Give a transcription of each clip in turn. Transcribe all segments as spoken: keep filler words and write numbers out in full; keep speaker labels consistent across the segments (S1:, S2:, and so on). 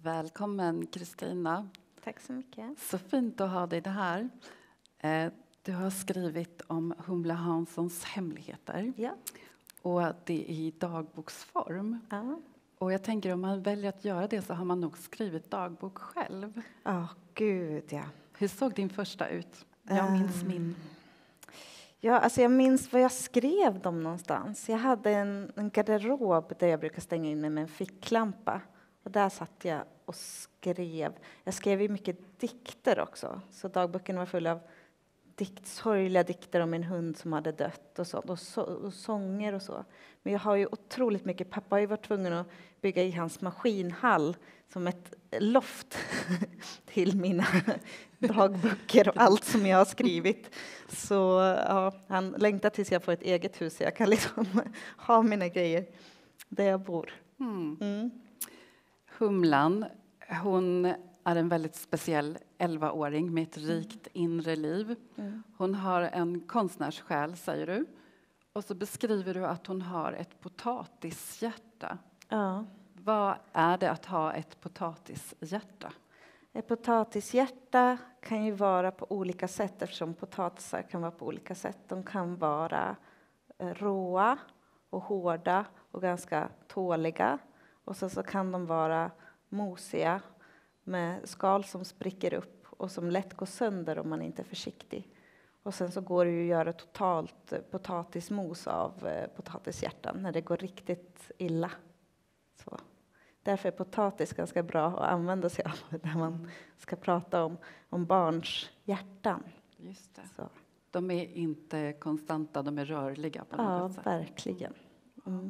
S1: Välkommen Kristina.
S2: Tack så mycket.
S1: Så fint att ha dig det här. Du har skrivit om Humla Hanssons hemligheter.
S2: Ja.
S1: Och det är i dagboksform.
S2: Ja.
S1: Och jag tänker om man väljer att göra det så har man nog skrivit dagbok själv.
S2: Ja, oh, gud ja.
S1: Hur såg din första ut? Jag minns um, min.
S2: Ja, alltså jag minns vad jag skrev dem någonstans. Jag hade en, en garderob där jag brukar stänga in mig med en ficklampa. Och där satt jag och skrev. Jag skrev ju mycket dikter också. Så dagboken var full av dikt, sorgliga dikter om en hund som hade dött och, så, och, så, och sånger och så. Men jag har ju otroligt mycket. Pappa har ju varit tvungen att bygga i hans maskinhall som ett loft till mina dagböcker och allt som jag har skrivit. Så ja, han längtar tills jag får ett eget hus så jag kan liksom ha mina grejer där jag bor.
S1: Mm.
S2: Mm.
S1: Humlan, hon är en väldigt speciell elvaåring med ett rikt inre liv.
S2: Mm.
S1: Hon har en konstnärssjäl, säger du. Och så beskriver du att hon har ett potatishjärta.
S2: Ja.
S1: Vad är det att ha ett potatishjärta?
S2: Ett potatishjärta kan ju vara på olika sätt eftersom potatisar kan vara på olika sätt. De kan vara råa och hårda och ganska tåliga. Och så, så kan de vara mosiga med skal som spricker upp och som lätt går sönder om man inte är försiktig. Och sen så går det ju att göra totalt potatismos av eh, potatishjärtan när det går riktigt illa. Så. Därför är potatis ganska bra att använda sig av när man ska prata om, om barns hjärtan.
S1: Just det.
S2: Så.
S1: De är inte konstanta, de är rörliga på
S2: ja,
S1: något sätt.
S2: Verkligen. Mm.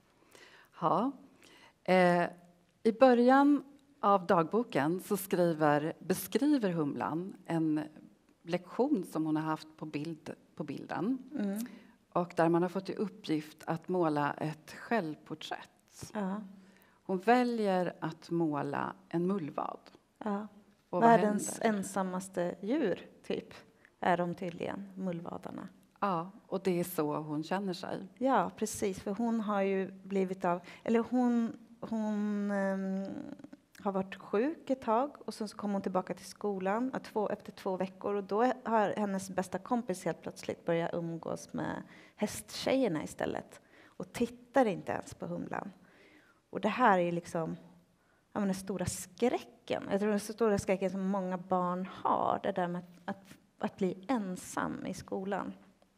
S1: Ja. Eh, I början av dagboken så skriver, beskriver Humlan en lektion som hon har haft på, bild, på bilden.
S2: Mm.
S1: Och där man har fått i uppgift att måla ett självporträtt.
S2: Ja.
S1: Hon väljer att måla en mullvad.
S2: Ja.
S1: Och
S2: Världens ensammaste djur, typ, är de tydligen, mullvadarna.
S1: Ja, och det är så hon känner sig.
S2: Ja, precis. För hon har ju blivit av... Eller hon, hon um, har varit sjuk ett tag och sen så kom hon tillbaka till skolan två, efter två veckor. Och då har hennes bästa kompis helt plötsligt börjat umgås med hästtjejerna istället. Och tittar inte ens på Humlan. Och det här är liksom ja, men den stora skräcken. Jag tror den stora skräcken som många barn har. Det där med att, att, att bli ensam i skolan.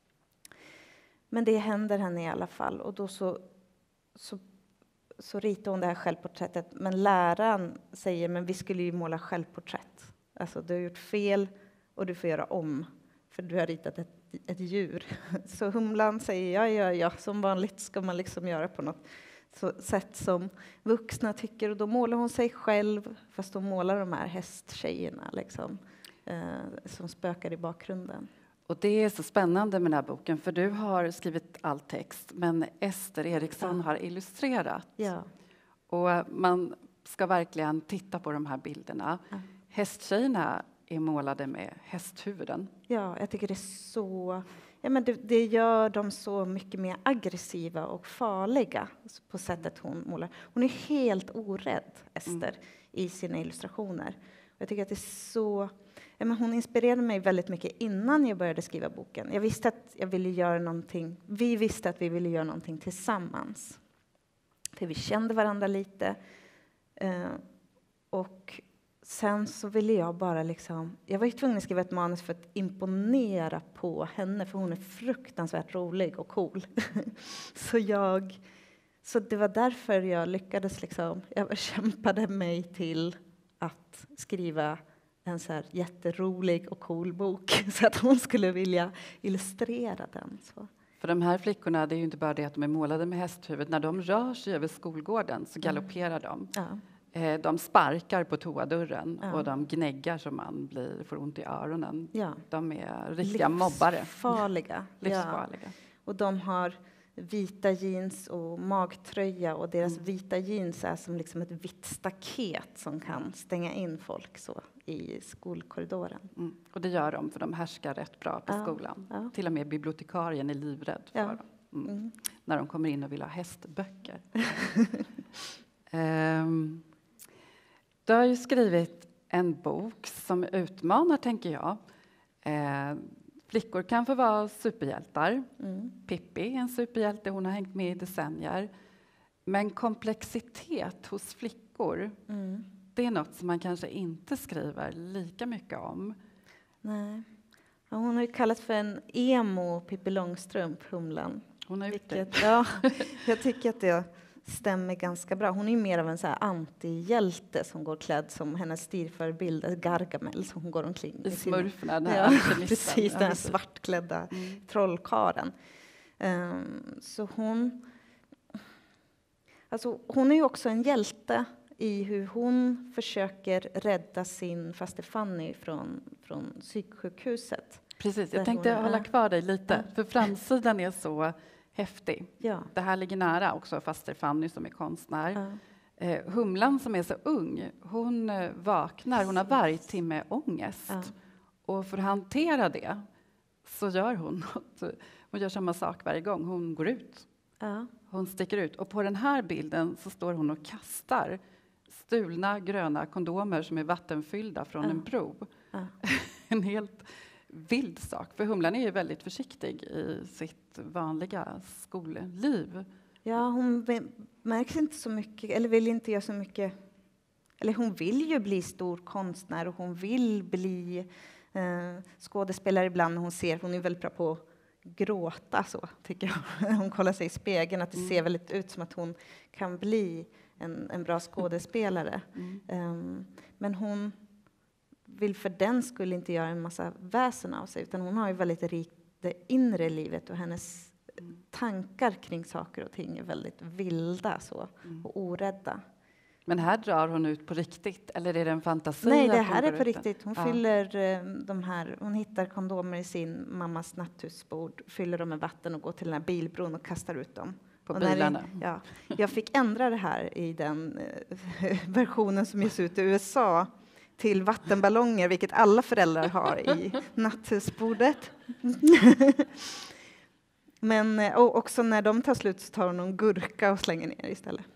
S2: Men det händer henne i alla fall. Och då så, så, så ritar hon det här självporträttet. Men läraren säger, men vi skulle ju måla självporträtt. Alltså du har gjort fel och du får göra om. För du har ritat ett, ett djur. Så Humlan säger, ja, ja, ja. Som vanligt ska man liksom göra på något så sätt som vuxna tycker. Och då målar hon sig själv. Fast hon målar de här hästtjejerna liksom. Eh, som spökar i bakgrunden.
S1: Och det är så spännande med den här boken, för du har skrivit all text, men Ester Eriksson
S2: ja.
S1: har illustrerat.
S2: Ja.
S1: Och man ska verkligen titta på de här bilderna.
S2: Ja.
S1: Hästtjejerna är målade med hästhuvuden.
S2: Ja, jag tycker det är så... Ja, men det, det gör dem så mycket mer aggressiva och farliga på sättet hon målar. Hon är helt orädd, Ester, mm. i sina illustrationer. Jag tycker att det är så... Ja, men hon inspirerade mig väldigt mycket innan jag började skriva boken. Jag visste att jag ville göra någonting. Vi visste att vi ville göra någonting tillsammans. För vi kände varandra lite. Eh, och sen så ville jag bara liksom... Jag var ju tvungen att skriva ett manus för att imponera på henne. För hon är fruktansvärt rolig och cool. så jag... Så det var därför jag lyckades liksom... Jag kämpade mig till att skriva en så här jätterolig och cool bok så att hon skulle vilja illustrera den. Så.
S1: För de här flickorna, det är ju inte bara det att de är målade med hästhuvud. När de rör sig över skolgården så galopperar de.
S2: Ja.
S1: De sparkar på toadörren
S2: ja.
S1: och de gnäggar som man blir, får ont i öronen.
S2: Ja.
S1: De är riktiga mobbare.
S2: Livsfarliga.
S1: Livsfarliga.
S2: Ja. Och de har vita jeans och magtröja och deras mm. vita jeans är som liksom ett vitt staket som kan stänga in folk så i skolkorridoren.
S1: Mm. Och det gör de för de härskar rätt bra på
S2: ja.
S1: skolan.
S2: Ja.
S1: Till och med bibliotekarien är livrädd för
S2: ja.
S1: dem. Mm.
S2: Mm.
S1: När de kommer in och vill ha hästböcker. um, Du har ju skrivit en bok som utmanar, tänker jag. Eh, flickor kan få vara superhjältar.
S2: Mm.
S1: Pippi är en superhjälte, hon har hängt med i decennier. Men komplexitet hos flickor,
S2: Mm.
S1: det är något som man kanske inte skriver lika mycket om.
S2: Nej. Ja, hon har ju kallats för en emo Pippi Långstrump, Humlan.
S1: Hon har gjort det.
S2: Vilket, ja, jag tycker att det stämmer ganska bra. Hon är ju mer av en så här antihjälte som går klädd som hennes stilförebild Gargamel som hon går omkring
S1: I Smurfarna, den här
S2: ja,
S1: alkemisten.
S2: precis, den här
S1: Ja,
S2: svartklädda
S1: Mm.
S2: trollkaren. Um, så hon... Alltså, hon är ju också en hjälte i hur hon försöker rädda sin faster Fanny från, från psyksjukhuset.
S1: Precis,
S2: Där
S1: jag tänkte
S2: hon är.
S1: hålla kvar dig lite,
S2: Ja.
S1: för framsidan är så häftig.
S2: Ja.
S1: Det här ligger nära också faster Fanny som är konstnär.
S2: Ja.
S1: Eh, Humlan som är så ung, hon eh, vaknar, hon har varje timme ångest.
S2: Ja.
S1: Och för att hantera det så gör hon något. Hon gör samma sak varje gång, hon går ut.
S2: Ja.
S1: Hon sticker ut. Och på den här bilden så står hon och kastar stulna gröna kondomer som är vattenfyllda från
S2: Ja.
S1: en bro.
S2: Ja.
S1: En helt vild sak. För Humlan är ju väldigt försiktig i sitt vanliga skolliv.
S2: Ja, hon be- märks inte så mycket, eller vill inte göra så mycket. Eller hon vill ju bli stor konstnär och hon vill bli eh, skådespelare ibland. Hon ser, hon är väldigt bra på att gråta så, tycker jag. Hon kollar sig i spegeln, att det
S1: Mm.
S2: ser väldigt ut som att hon kan bli en, en bra skådespelare.
S1: Mm.
S2: Um, men hon vill för den skulle inte göra en massa väsen av sig, utan hon har ju väldigt rikt det inre livet och hennes
S1: Mm.
S2: tankar kring saker och ting är väldigt vilda så,
S1: Mm.
S2: och orädda.
S1: Men här drar hon ut på riktigt, eller är det en fantasi?
S2: Nej, det
S1: att hon
S2: här är
S1: går
S2: på
S1: ut?
S2: riktigt. Hon
S1: Ja.
S2: fyller eh, de här, hon hittar kondomer i sin mammas natthusbord, fyller dem med vatten och går till den här bilbron och kastar ut dem.
S1: På
S2: Och när
S1: bilarna.
S2: Det, ja, jag fick ändra det här i den eh, versionen som ges ut i U S A till vattenballonger, vilket alla föräldrar har i natthusbordet. Men eh, och också när de tar slut så tar hon någon gurka och slänger ner istället.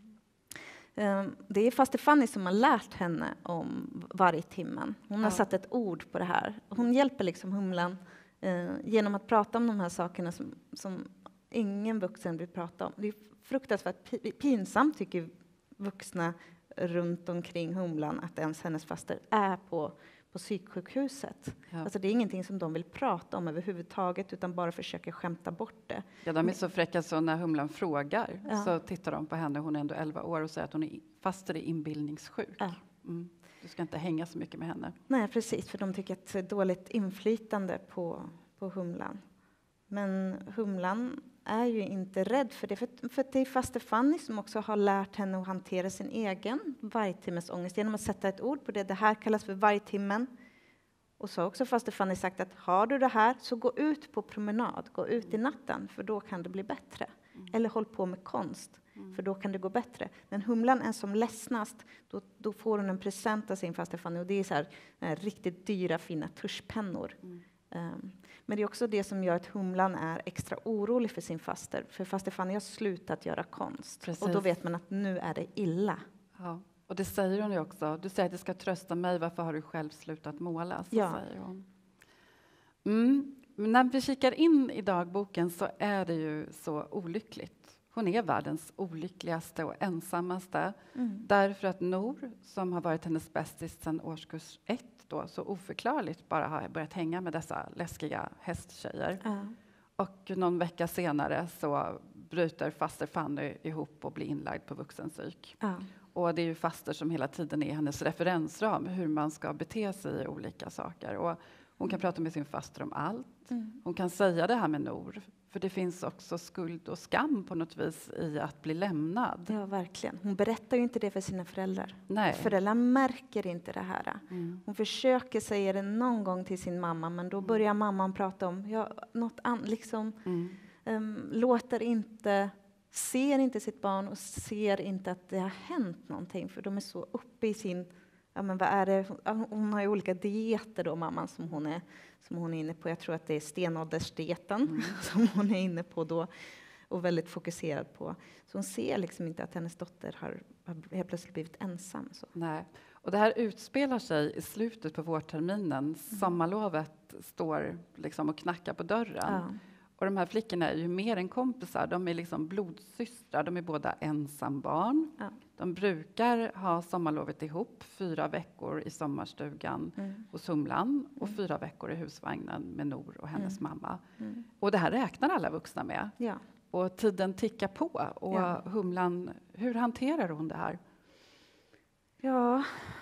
S2: Um, det är faster Fanny som har lärt henne om varje timmen. Hon har
S1: Ja.
S2: satt ett ord på det här. Hon hjälper liksom Humlan eh, genom att prata om de här sakerna som, som ingen vuxen vill prata om. Det är fruktansvärt pi- pinsamt, tycker vuxna runt omkring Humlan, att ens hennes faster är på, på psyksjukhuset.
S1: Ja.
S2: Alltså det är ingenting som de vill prata om överhuvudtaget, utan bara försöker skämta bort det.
S1: Ja, de är så fräcka så när Humlan frågar
S2: Ja.
S1: så tittar de på henne, hon är ändå elva år, och säger att hon är faster är inbildningssjuk.
S2: Ja.
S1: Mm. Du ska inte hänga så mycket med henne.
S2: Nej, precis, för de tycker att det är dåligt inflytande på, på Humlan. Men Humlan är ju inte rädd för det, för, för det är faster Fanny som också har lärt henne att hantera sin egen vargtimmes ångest genom att sätta ett ord på det. Det här kallas för vargtimmen. Och så har också faster Fanny sagt att har du det här så gå ut på promenad, gå ut i natten, för då kan det bli bättre.
S1: Mm.
S2: Eller håll på med konst,
S1: Mm.
S2: för då kan det gå bättre. När Humlan är som ledsnast, då, då får hon en present av sin faster Fanny, och det är så här, här riktigt dyra fina tuschpennor.
S1: Mm.
S2: Um, men det är också det som gör att Humlan är extra orolig för sin faster, för faster Fanny har slutat göra konst.
S1: Precis.
S2: Och då vet man att nu är det illa.
S1: Ja. Och det säger hon ju också. Du säger att det ska trösta mig, varför har du själv slutat måla? Så
S2: Ja.
S1: säger hon. Mm. Men när vi kikar in i dagboken så är det ju så olyckligt. Hon är världens olyckligaste och ensammaste.
S2: Mm.
S1: Därför att Nor, som har varit hennes bästis sedan årskurs ett, då, så oförklarligt bara har börjat hänga med dessa läskiga hästtjejer.
S2: Ja.
S1: Och någon vecka senare så bryter faster Fanny ihop och blir inlagd på vuxenpsyk.
S2: Ja.
S1: Och det är ju faster som hela tiden är hennes referensram, hur man ska bete sig i olika saker. Och hon kan prata med sin faster om allt.
S2: Mm.
S1: Hon kan säga det här med Nor. För det finns också skuld och skam på något vis i att bli lämnad.
S2: Ja, verkligen. Hon berättar ju inte det för sina föräldrar.
S1: Nej.
S2: Föräldrar märker inte det här.
S1: Mm.
S2: Hon försöker säga det någon gång till sin mamma, men då börjar mamman prata om ja, något annat. Liksom,
S1: Mm.
S2: um, låter inte, ser inte sitt barn och ser inte att det har hänt någonting. För de är så uppe i sin... Ja, men vad är det? Hon, hon har ju olika dieter då, mamman, som hon är, som hon är inne på. Jag tror att det är stenåldersdieten
S1: Mm.
S2: som hon är inne på då. och väldigt fokuserad på. Så hon ser liksom inte att hennes dotter har, har helt plötsligt blivit ensam. Så.
S1: Nej. Och det här utspelar sig i slutet på vårterminen. Mm. Sommarlovet står liksom och knackar på dörren.
S2: Ja.
S1: Och de här flickorna är ju mer än kompisar. De är liksom blodsystrar. De är båda ensambarn. Ja. De brukar ha sommarlovet ihop. Fyra veckor i sommarstugan mm. hos Humlan. Och mm. fyra veckor i husvagnen med Nor och hennes mm. mamma. Mm. Och det här räknar alla vuxna med.
S2: Ja.
S1: Och tiden tickar på. Och ja. Humlan, hur hanterar hon det här?
S2: Ja,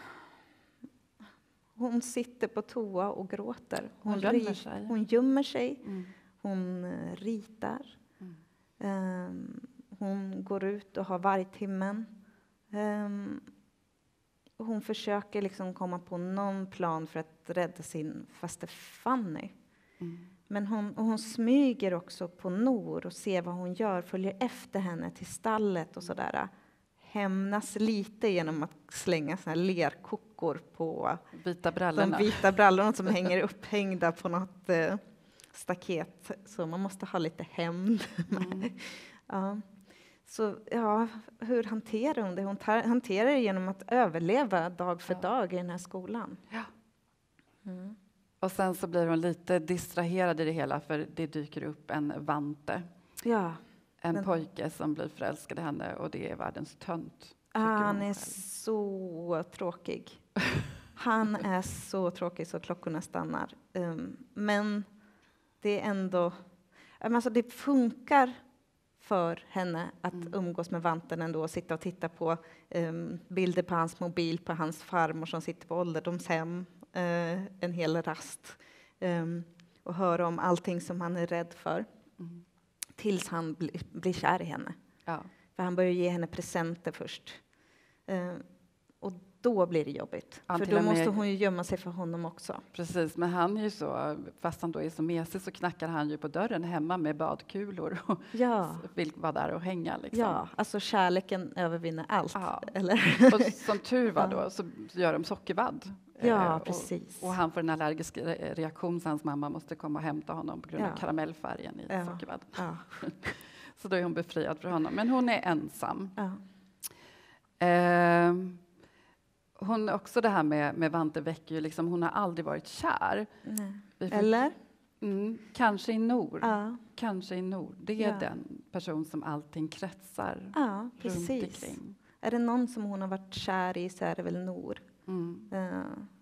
S2: hon sitter på toa och gråter. Hon,
S1: hon gömmer sig.
S2: Hon gömmer sig.
S1: Mm.
S2: Hon uh, ritar.
S1: Mm.
S2: Um, hon går ut och har vargtimmen. Um, hon försöker liksom komma på någon plan för att rädda sin faste Fanny.
S1: Mm.
S2: Men hon, och hon smyger också på Nor och ser vad hon gör. Följer efter henne till stallet och sådär. Hämnas lite genom att slänga såna här lerkockor på
S1: vita brallorna.
S2: De vita brallorna som hänger upphängda på något eh, staket. Så man måste ha lite hämnd. Mm. Ja. Så ja, hur hanterar hon det? Hon tar, hanterar det genom att överleva dag för ja. dag i den här skolan.
S1: Ja.
S2: Mm.
S1: Och sen så blir hon lite distraherad i det hela för det dyker upp en Vante.
S2: Ja.
S1: En
S2: Men,
S1: pojke som blir förälskad i henne och det är världens tönt.
S2: Han är så tråkig. Han är så tråkig så klockorna stannar. Um, men det är ändå... Alltså det funkar för henne att mm. umgås med Vanten ändå och sitta och titta på um, bilder på hans mobil, på hans farmor som sitter på ålderdomshem uh, en hel rast. Um, och höra om allting som han är rädd för.
S1: Mm.
S2: Tills han bli, blir kär i henne.
S1: Ja.
S2: För han börjar ge henne presenter först. Uh, och då blir det jobbigt.
S1: Han
S2: för då måste hon ju gömma sig för honom också.
S1: Precis, men han är ju så, fast han då är så mesig så knackar han ju på dörren hemma med badkulor och
S2: ja.
S1: vill vara där och hänga. Liksom.
S2: Ja, alltså kärleken övervinner allt.
S1: Ja.
S2: Eller?
S1: Och som tur var då så gör de sockervadd.
S2: Ja,
S1: eh,
S2: precis.
S1: Och, och han får en allergisk reaktion så hans mamma måste komma och hämta honom på grund
S2: ja.
S1: av karamellfärgen i
S2: ja.
S1: sockervadd.
S2: Ja.
S1: Så då är hon befriad från honom. Men hon är ensam.
S2: Ja.
S1: Eh, hon också det här med, med Vante väcker ju liksom, hon har aldrig varit kär.
S2: Nej.
S1: Får,
S2: Eller?
S1: Mm, kanske i Nor.
S2: Ja.
S1: Kanske i Nor. Det är
S2: ja.
S1: den person som allting kretsar
S2: ja,
S1: runt
S2: precis.
S1: omkring.
S2: Är det någon som hon har varit kär i så är det väl Nor.
S1: Mm.
S2: Uh,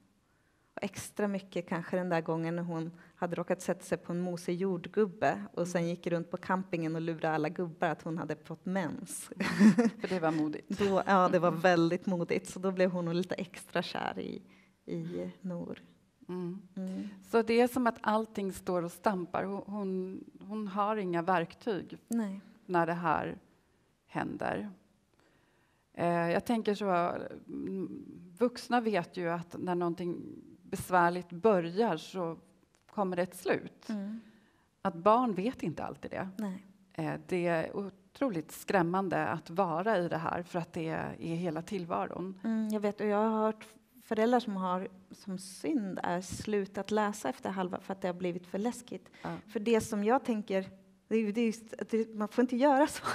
S2: och extra mycket kanske den där gången när hon hade råkat sätta sig på en mosig jordgubbe och sen gick runt på campingen och lurade alla gubbar att hon hade fått mens.
S1: För det var modigt.
S2: Då, ja, det var väldigt modigt. Så då blev hon nog lite extra kär i, i Nor.
S1: Mm.
S2: Mm.
S1: Så det är som att allting står och stampar. Hon, hon, hon har inga verktyg
S2: Nej.
S1: när det här händer. Eh, jag tänker så, vuxna vet ju att när någonting besvärligt börjar så kommer det ett slut.
S2: Mm.
S1: Att barn vet inte alltid det.
S2: Nej.
S1: Eh, det är otroligt skrämmande att vara i det här för att det är hela tillvaron.
S2: Mm, jag vet, och jag har hört föräldrar som har som synd är slutat läsa efter halva för att det har blivit för läskigt.
S1: Ja.
S2: För det som jag tänker, det är, det är just, det, man får inte göra så.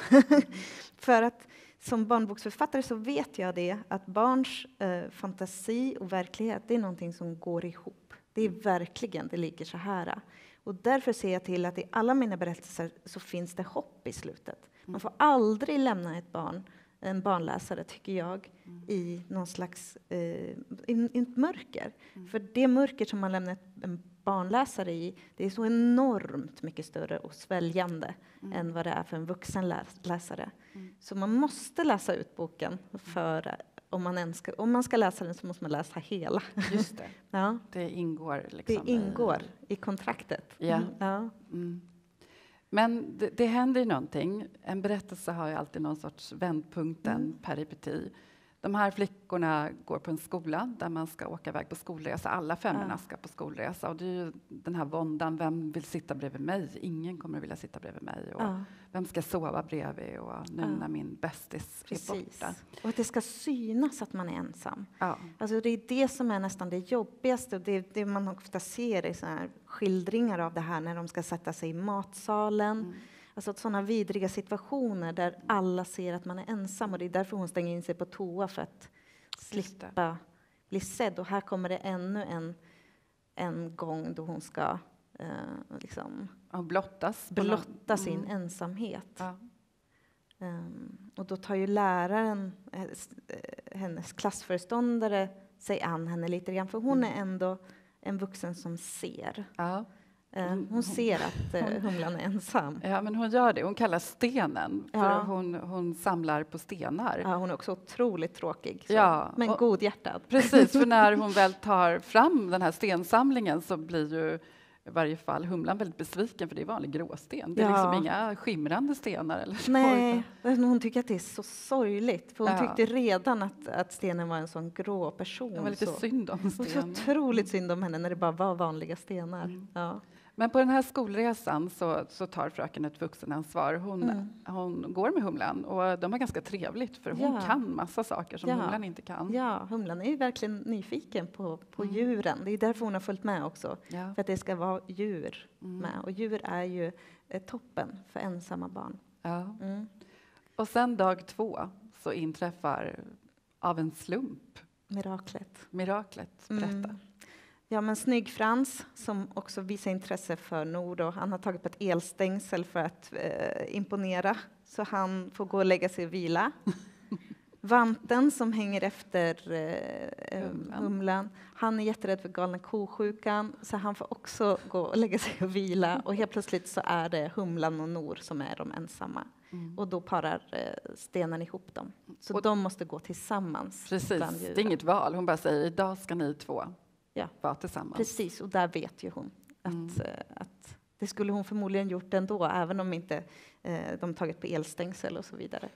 S2: För att som barnboksförfattare så vet jag det att barns eh, fantasi och verklighet det är någonting som går ihop. Det är verkligen, det ligger så här. Och därför ser jag till att i alla mina berättelser så finns det hopp i slutet. Man får aldrig lämna ett barn, en barnläsare tycker jag, mm. i någon slags eh, i, i ett mörker. Mm. För det mörker som man lämnar en barnläsare i, det är så enormt mycket större och sväljande mm. än vad det är för en vuxen läs- läsare. Mm. Så man måste läsa ut boken för om man, ens ska, om man ska läsa den så måste man läsa hela.
S1: Just det.
S2: Ja.
S1: Det ingår liksom
S2: Det ingår i, i kontraktet.
S1: Ja.
S2: Mm. Ja.
S1: Mm. Men det, det händer ju någonting. En berättelse har ju alltid någon sorts vändpunkten, mm. peripeti. De här flickorna går på en skola där man ska åka iväg på skolresa. Alla femmorna ja. ska på skolresa. Och det är ju den här våndan, vem vill sitta bredvid mig? Ingen kommer att vilja sitta bredvid mig. Och
S2: ja.
S1: Vem ska sova bredvid? Och nu ja. när min bästis
S2: Precis.
S1: är borta.
S2: Och att det ska synas att man är ensam.
S1: Ja.
S2: Alltså det är det som är nästan det jobbigaste. Och det är det man ofta ser i så här skildringar av det här när de ska sätta sig i matsalen. Mm. Alltså sådana vidriga situationer där alla ser att man är ensam. Och det är därför hon stänger in sig på toa, för att slippa bli sedd. Och här kommer det ännu en, en gång då hon ska eh, liksom
S1: Och blottas.
S2: blotta sin
S1: Mm.
S2: ensamhet.
S1: Ja.
S2: Um, och då tar ju läraren, eh, hennes klassföreståndare, sig an henne lite grann. För hon är ändå en vuxen som ser.
S1: Ja.
S2: Uh, hon ser att uh, humlan är ensam.
S1: Ja, men hon gör det. Hon kallar stenen, för
S2: Ja.
S1: hon, hon samlar på stenar.
S2: Ja, hon är också otroligt tråkig. Så.
S1: Ja,
S2: Men
S1: och-
S2: godhjärtad.
S1: Precis, för när hon väl tar fram den här stensamlingen så blir ju i varje fall humlan väldigt besviken, för det är vanlig gråsten. Det är
S2: Ja.
S1: liksom inga skimrande stenar eller så.
S2: Nej, hon tycker att det är så sorgligt. För hon
S1: Ja.
S2: tyckte redan att, att stenen var en sån grå person.
S1: Det var lite
S2: så.
S1: synd om
S2: Det var så
S1: stenen.
S2: otroligt synd om henne när det bara var vanliga stenar.
S1: Mm.
S2: Ja.
S1: Men på den här skolresan så, så tar fröken ett vuxenansvar. Hon,
S2: Mm.
S1: hon går med humlan och de har ganska trevligt, för hon
S2: Ja.
S1: kan massa saker som
S2: Ja.
S1: humlan inte kan.
S2: Ja, humlan är ju verkligen nyfiken på, på
S1: Mm.
S2: djuren. Det är därför hon har följt med också.
S1: Ja.
S2: För att det ska vara djur
S1: Mm.
S2: med. Och djur är ju eh, toppen för ensamma barn.
S1: Ja.
S2: Mm.
S1: Och sen dag två så inträffar av en slump
S2: Miraklet.
S1: miraklet. Berätta.
S2: Mm. Ja, men Snygg-Frans, som också visar intresse för Nord, och han har tagit på ett elstängsel för att eh, imponera, så han får gå och lägga sig och vila. Vanten, som hänger efter eh,
S1: Humlan.
S2: humlan, han är jätterädd för galna kosjukan, så han får också gå och lägga sig och vila. Och helt plötsligt så är det humlan och Nor som är de ensamma.
S1: Mm.
S2: Och då parar eh, stenen ihop dem. Så
S1: Och-
S2: de måste gå tillsammans.
S1: Precis,
S2: bland
S1: det är
S2: djuren.
S1: inget val. Hon bara säger, idag ska ni två
S2: Ja.
S1: vara tillsammans.
S2: Precis, och där vet ju hon att,
S1: Mm.
S2: eh, att det skulle hon förmodligen gjort ändå, även om inte eh, de tagit på elstängsel och så vidare.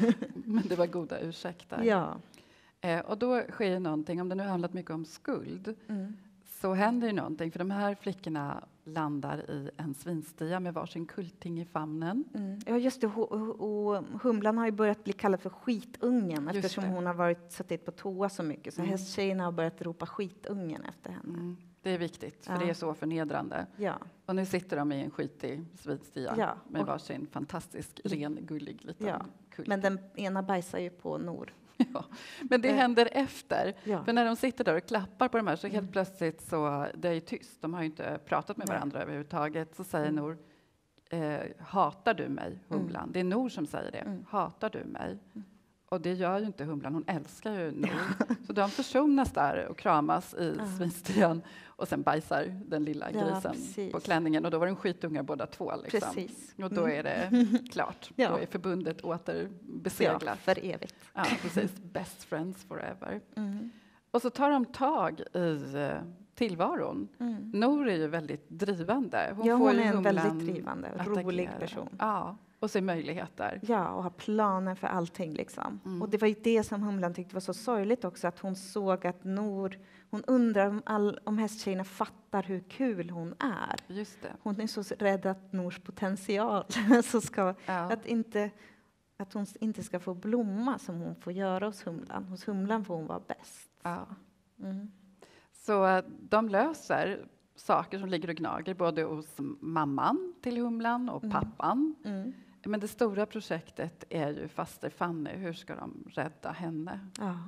S1: Men det var goda ursäkter.
S2: Ja.
S1: Eh, och då sker ju någonting, om det nu handlat mycket om skuld,
S2: Mm.
S1: så händer ju någonting, för de här flickorna landar i en svinstia med varsin kulting i famnen.
S2: Mm. Ja, just det. Och, och, och humlan har ju börjat bli kallad för skitungen,
S1: Just
S2: eftersom
S1: det.
S2: hon har varit suttit på toa så mycket. Så
S1: Mm.
S2: hästtjejerna har börjat ropa skitungen efter henne.
S1: Mm. Det är viktigt, för
S2: Ja.
S1: det är så förnedrande.
S2: Ja.
S1: Och nu sitter de i en skitig svinstia
S2: Ja,
S1: med
S2: och-
S1: varsin fantastisk, ren, gullig liten
S2: Ja,
S1: kulting.
S2: Men den ena bajsar ju på Nor.
S1: Ja. Men det
S2: Eh.
S1: händer efter.
S2: Ja.
S1: För när de sitter där och klappar på de här, så helt
S2: Mm.
S1: plötsligt så, det är ju tyst, de har ju inte pratat med
S2: Nej.
S1: varandra överhuvudtaget, så säger
S2: Mm.
S1: Nor, eh, hatar du mig, humlan?
S2: Mm.
S1: Det är Nor som säger det.
S2: Mm.
S1: Hatar du mig?
S2: Mm.
S1: Och det gör ju inte humlan, hon älskar ju Nor. Så de försonas där och kramas i
S2: Ja.
S1: svinstian, och sen bajsar den lilla
S2: Ja,
S1: grisen
S2: precis.
S1: på klänningen, och då var de skitungar båda två. Liksom.
S2: Precis.
S1: Och då
S2: Mm.
S1: är det klart,
S2: Ja.
S1: då är förbundet åter
S2: Ja,
S1: beseglat.
S2: för evigt.
S1: Ja, precis. Best friends forever.
S2: Mm.
S1: Och så tar de tag i eh, tillvaron.
S2: Mm.
S1: Nor är ju väldigt drivande.
S2: Ja,
S1: får
S2: hon
S1: ju
S2: är en
S1: humlan
S2: väldigt drivande,
S1: att
S2: rolig
S1: agera.
S2: person.
S1: Ja, och ser möjligheter.
S2: Ja, och har planer för allting. Liksom.
S1: Mm.
S2: Och det var ju det som humlan tyckte var så sorgligt också, att hon såg att Nor, hon undrar om, all, om hästtjejerna fattar hur kul hon är.
S1: Just det.
S2: Hon är så rädd att Nors potential så ska,
S1: Ja.
S2: att, inte, att hon inte ska få blomma som hon får göra hos humlan. Hos humlan får hon vara bäst.
S1: Ja.
S2: Mm.
S1: Så eh, de löser saker som ligger och gnager, både hos mamman till humlan och
S2: Mm.
S1: pappan.
S2: Mm.
S1: Men det stora projektet är ju faster Fanny. Hur ska de rädda henne?
S2: Ja.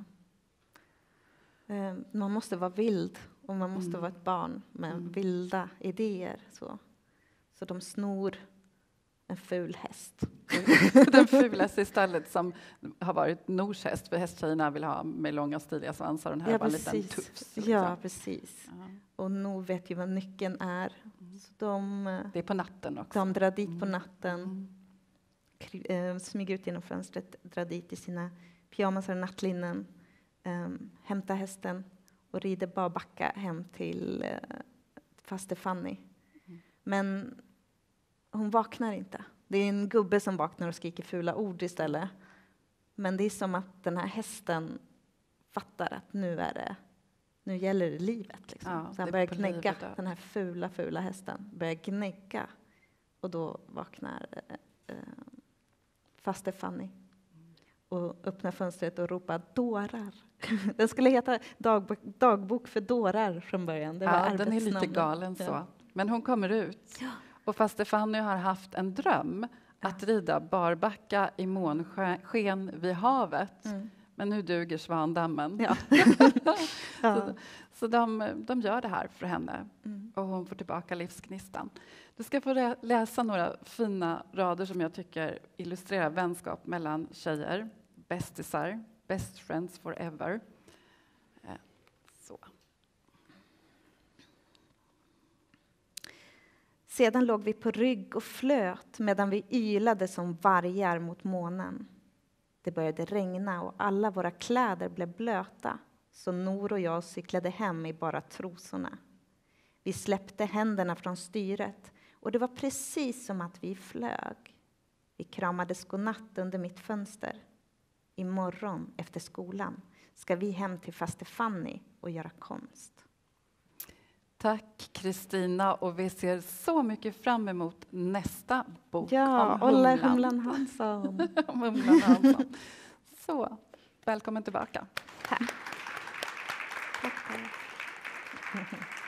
S2: Eh, Man måste vara vild och man måste
S1: Mm.
S2: vara ett barn med
S1: Mm.
S2: vilda idéer. Så. så de snor en ful häst.
S1: Den fulaste istället, som har varit Nors häst, för hästtjejerna vill ha med långa stiliga svansar, och den här
S2: Ja,
S1: var en liten
S2: precis.
S1: tufs.
S2: Ja,
S1: liksom.
S2: precis.
S1: Ja.
S2: Och Nor vet ju vad nyckeln är. Så de, eh,
S1: Det är på natten också.
S2: de drar dit på
S1: Mm.
S2: natten,
S1: Mm.
S2: kry- eh, smyger ut genom fönstret, drar dit i sina pyjamasar och nattlinnen, eh, hämtar hästen och rider barbacka hem till eh, faster Fanny.
S1: Mm.
S2: Men hon vaknar inte. Det är en gubbe som vaknar och skriker fula ord istället. Men det är som att den här hästen fattar att nu är det, nu gäller det livet. Liksom.
S1: Ja,
S2: Så
S1: det
S2: han
S1: är
S2: börjar
S1: på liv och
S2: gnägga,
S1: död.
S2: den här fula, fula hästen börjar gnägga. Och då vaknar eh, eh, faster Fanny och öppnar fönstret och ropar dårar. Den skulle heta dagbok, dagbok för dårar från början. Det var
S1: Ja, den är lite
S2: arbetsnamnet.
S1: galen så.
S2: Ja.
S1: Men hon kommer ut.
S2: Ja.
S1: Och faster Fanny har haft en dröm att rida barbacka i månsken vid havet. Mm. Men nu duger Svandammen. Ja. ja. Så, så de, de gör det här för henne. Mm. Och hon får tillbaka livsgnistan. Du ska få läsa några fina rader som jag tycker illustrerar vänskap mellan tjejer. Bästisar. Best friends forever. Så.
S2: Sedan låg vi på rygg och flöt medan vi ylade som vargar mot månen. Det började regna och alla våra kläder blev blöta, så Nor och jag cyklade hem i bara trosorna. Vi släppte händerna från styret och det var precis som att vi flög. Vi kramades godnatt under mitt fönster. Imorgon efter skolan ska vi hem till faster Fanny och göra konst.
S1: Tack Kristina, och vi ser så mycket fram emot nästa bok
S2: ja,
S1: om Humlan.
S2: Olle Humlan Hansson.
S1: om Humlan Hansson. Så, välkommen tillbaka.
S2: Tack. Tack, tack.